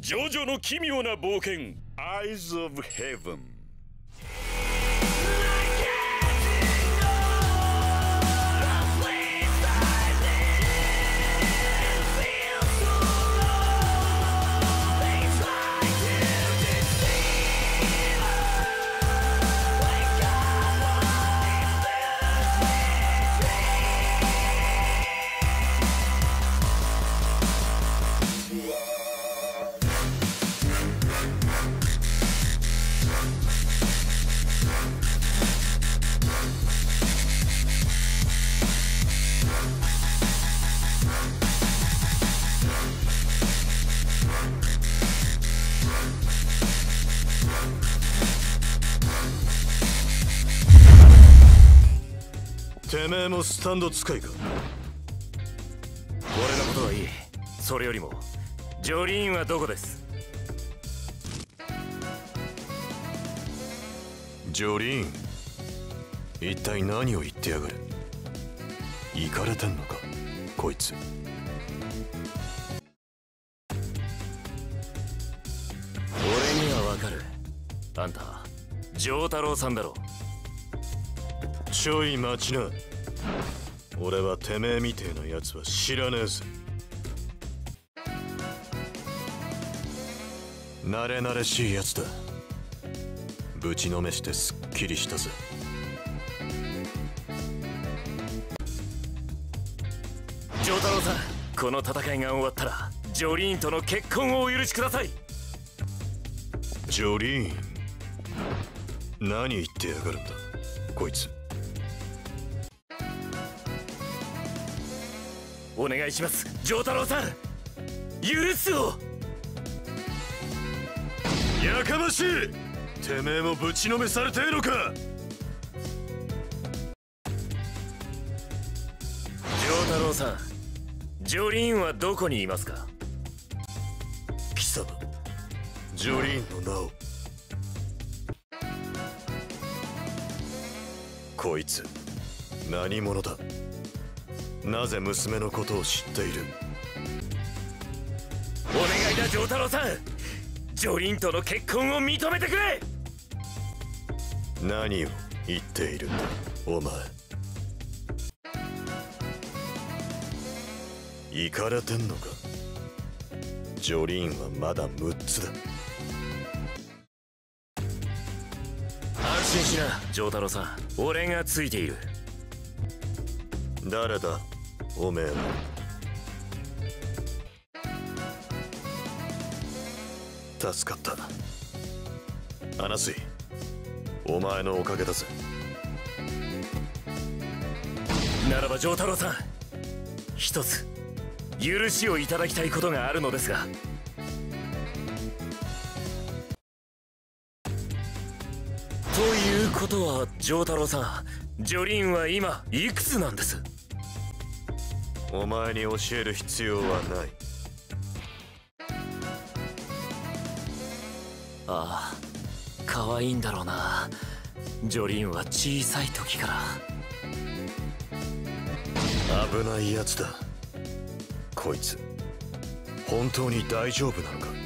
ジョジョの奇妙な冒険 Eyes of Heaven。 てめえもスタンド使いか。 俺のことはいい。それよりもジョリーンはどこです？ ジョリーン、一体何を言ってやがる。イカれてんのかこいつ。 俺にはわかる。あんた丈太郎さんだろ。 ちょい待ちな。俺はてめえみてえなやつは知らねえぜ。慣れ慣れしいやつだ。ぶちのめしてすっきりしたぜ。 丈太郎さん、この戦いが終わったらジョリーンとの結婚をお許しください。 ジョリーン、何言ってやがるんだこいつ。 お願いします、丈太郎さん。許すを。 やかましい。てめえもぶちのめされてえのか。 丈太郎さん、ジョリーンはどこにいますか？ 貴様、ジョリーンの名を。こいつ何者だ。なぜ娘のことを知っている。 お願いだ丈太郎さん、ジョリーンとの結婚を認めてくれ。 何を言っているんだお前。イカれてんのか。ジョリーンはまだ6つだ。 安心しな丈太郎さん、俺がついている。 誰だおめえは。助かった。アナスイ、お前のおかげだぜ。 ならば丈太郎さん、一つ許しをいただきたいことがあるのですが。ということは丈太郎さん、ジョリーンは今いくつなんです？ お前に教える必要はない。 ああ、可愛いんだろうな。ジョリーンは小さい時から。 危ないやつだこいつ。本当に大丈夫なのか。